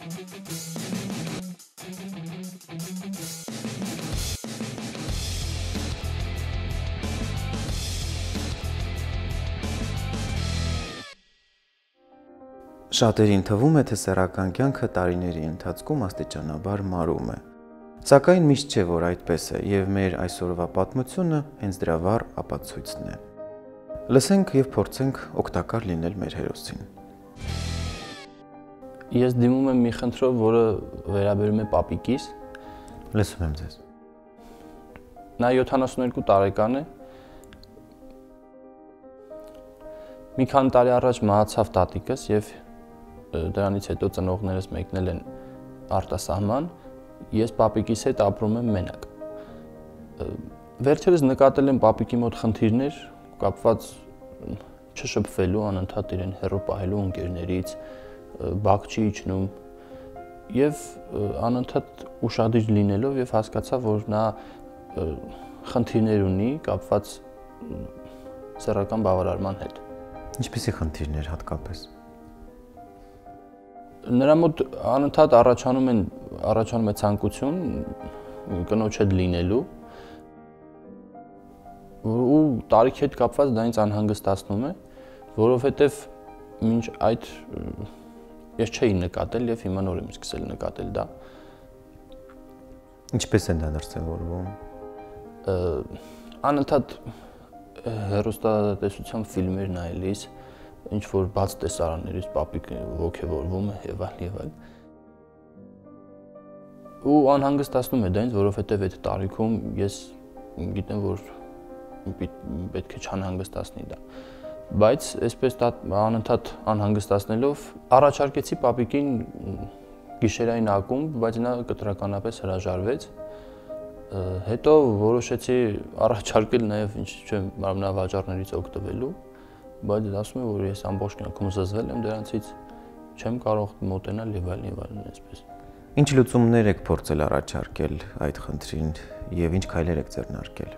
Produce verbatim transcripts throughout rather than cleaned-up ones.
Շատերին թվում է, թե սեռական կյանքը տարիների ընթացքում աստիճանաբար մարում է։ Սակայն միշտ չէ, որ այդպես է, եւ մեր այսօրվա պատմությունը հենց դրա վառ ապացույցն է։ Լսենք եւ փորձենք օգտակար լինել մեր հերոսին։ Ես դիմում եմ մի խնդրով, որը վերաբերում է պապիկիս։ Լսում եմ ձեզ։ Նա յոթանասունհինգ տարեկան է։ Մի քանի տարի առաջ մահացավ տատիկս եւ դրանից հետո ծնողներս մեկնել են արտասահման, ես պապիկիս հետ ապրում եմ մենակ։ Վերջերս նկատել եմ պապիկի մոտ խնդիրներ կապված չշփվելու, անընդհատ իրեն հեռու պահելու ընկերներից, բակ չի իջնում եւ անընդհատ ուշադիր լինելով եւ հասկացա, որ նա խնդիրներ ունի կապված սեռական բավարարման հետ։ Ինչպիսի խնդիրներ հատկապես։ Նրա մոտ անընդհատ առաջանում են առաջանում է ցանկություն կնոջ հետ լինելու ու տարիքի հետ կապված դա ինձ անհանգստացնում է, որովհետև մինչ այդ ես չէի նկատել եւ հիմա նոր եմ սկսել նկատել դա։ Ինչպես են դա դրսևորվում։ Անընդհատ հեռուստատեսության ֆիլմեր նայելիս, ինչ որ բաց տեսարաններից պապիկ ոգևորվում է եւ այլ եւ այլ։ Ու անհանգստացնում է դա ինձ, որովհետեւ այդ տարիքում ես գիտեմ, որ պետք է չանհանգստացնի դա։ Բայց այսպես անընդհատ անհանգստացնելով առաջարկեցի պապիկին գիշերային ակումբ, բայց նա կտրականապես հրաժարվեց։ Հետո որոշեցի առաջարկել նաև ինչ չէ մարմնավաճառներից օգտվելու, բայց ասում եմ, որ ես ամբողջ կյանքում զզվել եմ դրանցից, չեմ կարող մոտենալ եւ այլն եւ այլն այսպես։ Ինչ լուծումներ եք փորձել առաջարկել այդ խնդրին եւ ինչ քայլեր եք ձեռնարկել։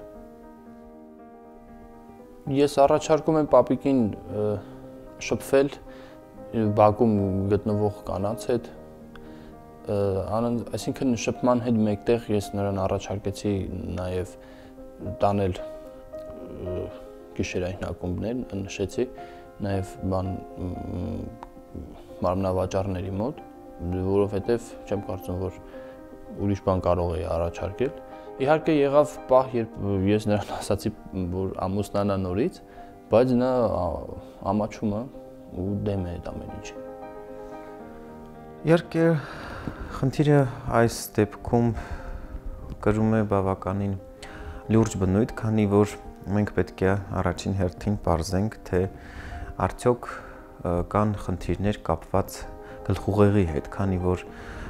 Ես առաջարկում եմ պապիկին շփվել բակում գտնվող կանանց հետ, այսինքն շփման հետ մեկտեղ ես նրան առաջարկեցի նաև տանել գիշերային ակումբներ, նշեցի նաև բան մարմնավաճառների մոտ, որովհետև չեմ կարծում, որ ուրիշ բան կարող էի առաջարկել։ Իհարկե եղավ պահ, երբ ես նրան ասացի, որ ամուսնանա նորից, բայց նա ամաչում է ու դեմ է այդ ամեն ինչին։ Իհարկե խնդիրը այս դեպքում կրում է բավականին լուրջ բնույթ, քանի որ մենք պետք է առաջին հերթին պարզենք, թե արդյոք կան խնդիրներ կապված գլխուղեղի հետ, քանի որ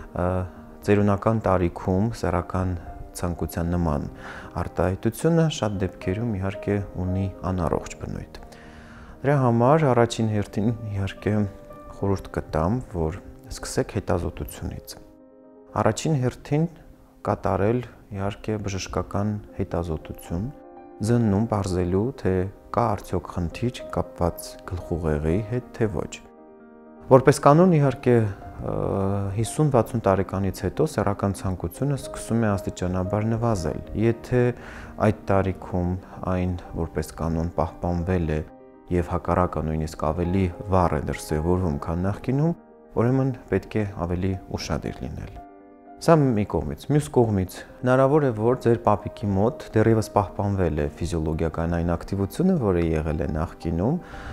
ծերունական տարիքում սեռական ցանկության նման արտահայտությունը շատ դեպքերում իհարկե ունի անառողջ բնույթ։ Դրա համար առաջին հերթին իհարկե խորհուրդ կտամ, որ սկսեք հետազոտությունից։ Առաջին հերթին կատարել իհարկե բժշկական հետազոտություն, զննում պարզելու, թե կա արդյոք խնդիր կապված գլխուղեղի հետ, թե ոչ։ Որպես կանոն իհարկե հիսուն-վաթսուն տարեկանից հետո սեռական ցանկությունը սկսում է աստիճանաբար նվազել։ Եթե այդ տարիքում այն որպես կանոն պահպանվել է եւ հակառակը նույնիսկ ավելի վառ է դրսևորվում, քան նախկինում, ուրեմն պետք է ավելի ուշադիր լինել։ Սա մի կողմից, մյուս կողմից հնարավոր է, որ ձեր պապիկի մոտ դեռևս պահպանվել է ֆիզիոլոգիական այն ակտիվությունը, որը եղել է նախկինում,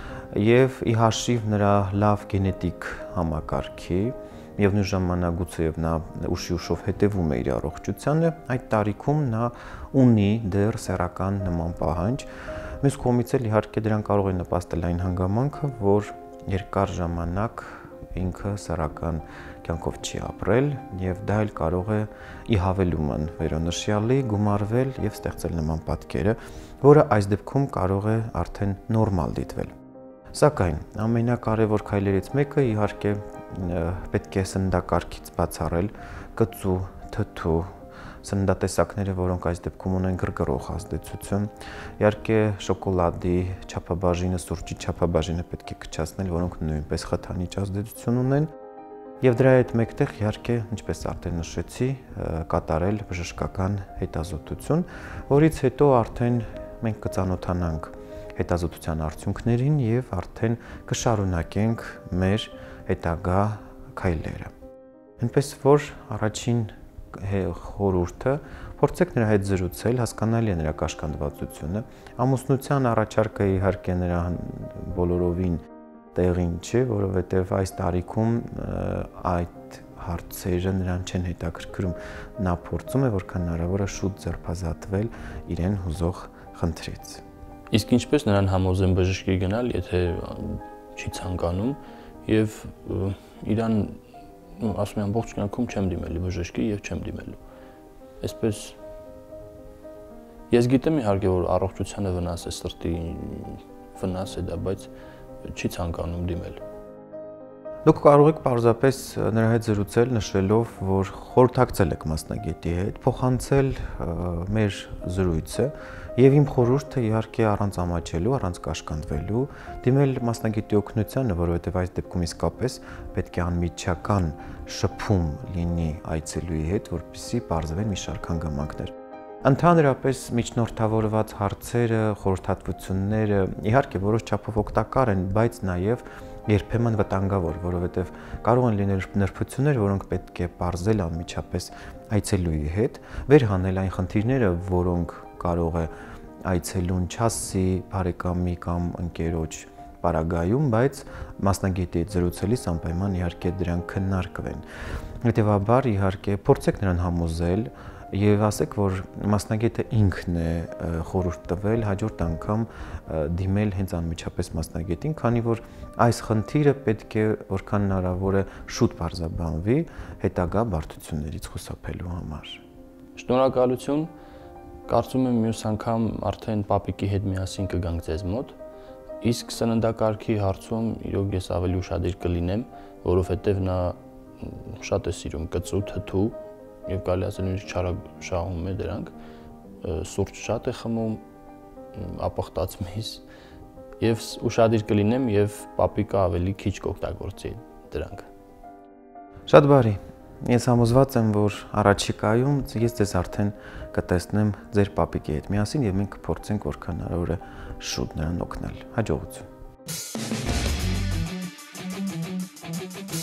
եւ ի հաշիվ նրա լավ գենետիկ համակարգի եւ նույն ժամանակ գուցեև նա ուշի ուշով հետևում է իր առողջությանը, այդ տարիքում նա ունի դեռ սեռական նման պահանջ։ Մյուս կողմից էլ իհարկե դրան կարող է նպաստել այն հանգամանքը, որ երկար ժամանակ ինքը սեռական կյանքով չի ապրել եւ դա էլ կարող է ի հավելուման վերոնշյալի գումարվել եւ ստեղծել նման պատկերը, որը այս դեպքում կարող է արդեն նորմալ դիտվել։ Սակայն ամենակարևոր քայլերից մեկը իհարկե պետք է սննդակարգից բացառել կծու, թթու, սննդատեսակները, որոնք այս դեպքում ունեն գրգռող ազդեցություն։ Իհարկե շոկոլադի չափաբաժինը, սուրճի չափաբաժինը պետք է կչացնել, որոնք նույնպես խթանիչ ազդեցություն ունեն։ Եվ դրա հետ մեկտեղ իհարկե, ինչպես արդեն նշեցի, կատարել բժշկական հետազոտություն, որից հետո արդեն մենք կծանոթանանք հետազոտության արդյունքներին եւ արդեն կշարունակենք մեր հետագա քայլերը։ Այնպես որ առաջին խորհուրդը փորձեք նրա հետ զրուցել, հասկանալի է նրա կաշկանդվածությունը, ամուսնության առաջարկը իհարկե նրա բոլորովին տեղին չէ, որովհետև այս տարիքում այդ հարցերը նրան չեն հետաքրքրում, նա փորձում է որքան հնարավոր է շուտ ձերբազատվել իրեն հուզող խնդրից։ Իսկ ինչպես նրան համոզեն բժշկի գնալ, եթե չի ցանկանում եւ իրան ասում եմ ամբողջ կյանքում չեմ դիմելի բժշկի եւ չեմ դիմելու։ Այսպես ես գիտեմ իհարկե որ առողջությանը վնաս է, սրտի վնաս է դա, բայց չի ցանկանում դիմել։ Դուք կարող եք պարզապես նրա հետ զրուցել, նշելով, որ խորհրդակցել եք մասնագետի հետ, փոխանցել մեր զրույցը եւ իմ խորհուրդը իհարկե առանց ամաչելու, առանց կաշկանդվելու, դիմել մասնագետի օգնությանը, որովհետեւ այս դեպքում իսկապես պետք է անմիջական շփում լինի այցելուի հետ, որպեսզի պարզվեն մի շարք հանգամանքներ։ Ընդհանրապես միջնորդավորված հարցերը, խորհրդատվությունները իհարկե որոշ չափով օգտակար են, բայց նաև երբեմն վտանգավոր, որովհետև կարող են լինել նրբություններ, որոնք պետք է պարզել անմիջապես այցելուի հետ, վերհանել այն խնդիրները, որոնք կարող է այցելուն չասի բարեկամի կամ ընկերոջ պարագայում, բայց մասնագետի հետ զրուցելիս անպայման իհարկե դրանք քննարկվեն։ Հետևաբար իհարկե փորձեք նրան համոզել եւ ասեք, որ մասնագետը ինքն է խորհուրդ տվել հաջորդ անգամ դիմել հենց անմիջապես մասնագետին, քանի որ այս խնդիրը պետք է որքան հնարավոր է շուտ բարձրաբանվի հետագա բարդություններից խուսափելու համար։ Շնորհակալություն։ Կարծում եմ մյուս անգամ արդեն պապիկի հետ միասին կգանք ձեզ մոտ, իսկ սննդակարգի հարցում իրոք ես ավելի ուշադիր կլինեմ, որովհետեւ նա շատ է սիրում կծու, թթու եւ կարելի ասել նույնիսկ չարաշահում է դրանք, սուրճ շատ է խմում, ապխտած միս եւ ուշադիր կլինեմ եւ պապիկը ավելի քիչ կօգտագործի դրանք։ Շատ բարի։ Ես համոզված եմ, որ առաջիկայում ես ձեզ արդեն կտեսնեմ ձեր պապիկի հետ միասին եւ մենք կփորձենք որքան հնարավոր է շուտ նրան օգնել։ Հաջողություն։